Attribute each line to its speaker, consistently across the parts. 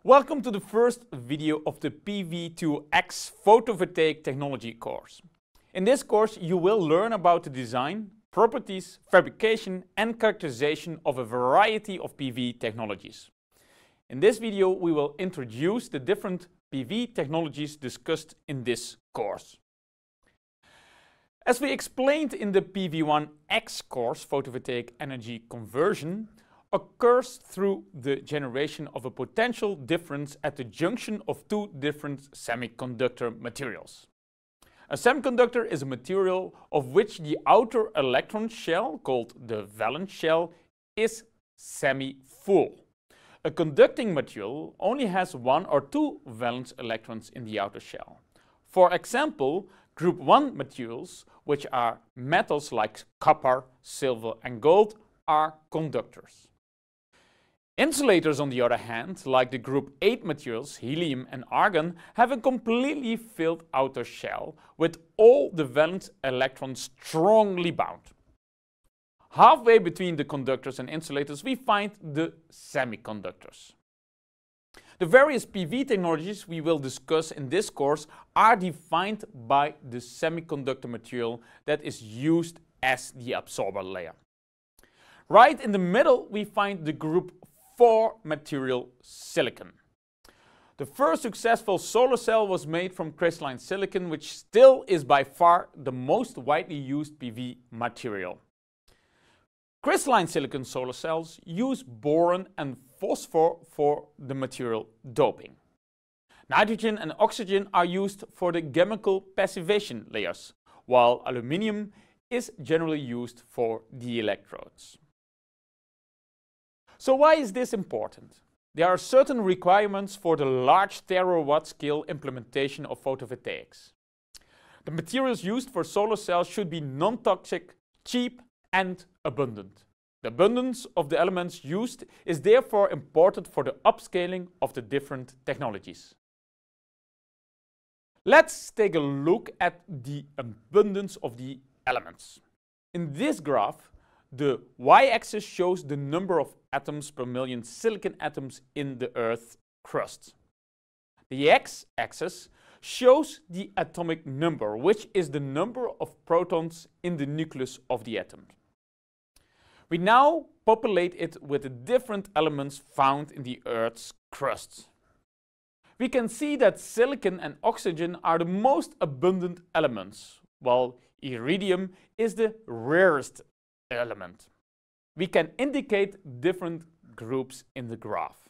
Speaker 1: Welcome to the first video of the PV2X photovoltaic technology course. In this course you will learn about the design, properties, fabrication and characterization of a variety of PV technologies. In this video we will introduce the different PV technologies discussed in this course. As we explained in the PV1X course, photovoltaic energy conversion occurs through the generation of a potential difference at the junction of two different semiconductor materials. A semiconductor is a material of which the outer electron shell, called the valence shell, is semi-full. A conducting material only has one or two valence electrons in the outer shell. For example, group 1 materials, which are metals like copper, silver and gold, are conductors. Insulators, on the other hand, like the group 8 materials, helium and argon, have a completely filled outer shell with all the valence electrons strongly bound. Halfway between the conductors and insulators we find the semiconductors. The various PV technologies we will discuss in this course are defined by the semiconductor material that is used as the absorber layer. Right in the middle we find the group 4 material, silicon. The first successful solar cell was made from crystalline silicon, which still is by far the most widely used PV material. Crystalline silicon solar cells use boron and phosphor for the material doping. Nitrogen and oxygen are used for the chemical passivation layers, while aluminium is generally used for the electrodes. So why is this important? There are certain requirements for the large terawatt scale implementation of photovoltaics. The materials used for solar cells should be non-toxic, cheap and abundant. The abundance of the elements used is therefore important for the upscaling of the different technologies. Let's take a look at the abundance of the elements. In this graph, the y-axis shows the number of atoms per million silicon atoms in the Earth's crust. The x-axis shows the atomic number, which is the number of protons in the nucleus of the atom. We now populate it with the different elements found in the Earth's crust. We can see that silicon and oxygen are the most abundant elements, while iridium is the rarest element. We can indicate different groups in the graph.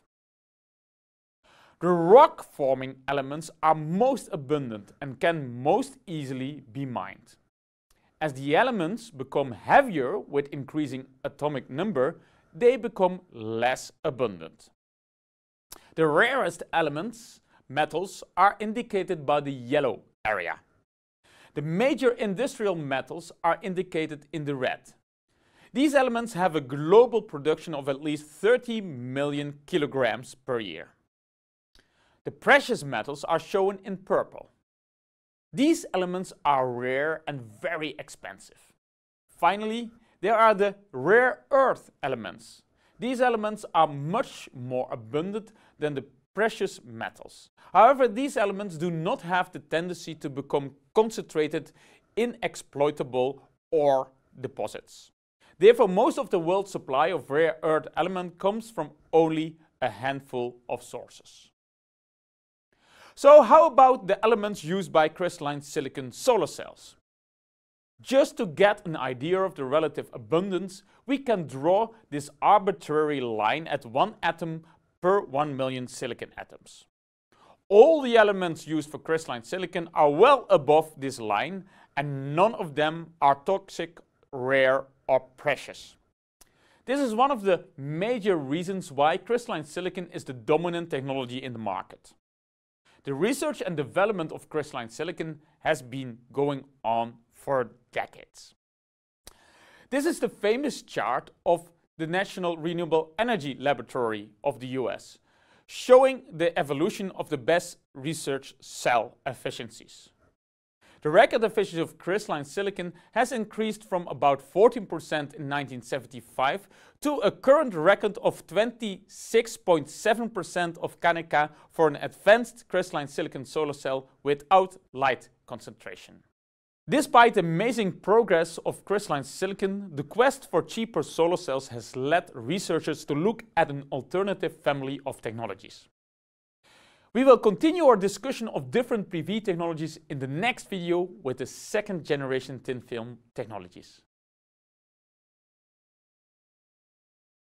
Speaker 1: The rock-forming elements are most abundant and can most easily be mined. As the elements become heavier with increasing atomic number, they become less abundant. The rarest elements, metals, are indicated by the yellow area. The major industrial metals are indicated in the red. These elements have a global production of at least 30 million kilograms per year. The precious metals are shown in purple. These elements are rare and very expensive. Finally, there are the rare earth elements. These elements are much more abundant than the precious metals. However, these elements do not have the tendency to become concentrated in exploitable ore deposits. Therefore, most of the world's supply of rare earth elements comes from only a handful of sources. So how about the elements used by crystalline silicon solar cells? Just to get an idea of the relative abundance, we can draw this arbitrary line at 1 atom per 1 million silicon atoms. All the elements used for crystalline silicon are well above this line, and none of them are toxic, rare or precious. This is one of the major reasons why crystalline silicon is the dominant technology in the market. The research and development of crystalline silicon has been going on for decades. This is the famous chart of the National Renewable Energy Laboratory of the US, showing the evolution of the best research cell efficiencies. The record efficiency of crystalline silicon has increased from about 14% in 1975 to a current record of 26.7% of Kaneka for an advanced crystalline silicon solar cell without light concentration. Despite the amazing progress of crystalline silicon, the quest for cheaper solar cells has led researchers to look at an alternative family of technologies. We will continue our discussion of different PV technologies in the next video with the second generation thin film technologies.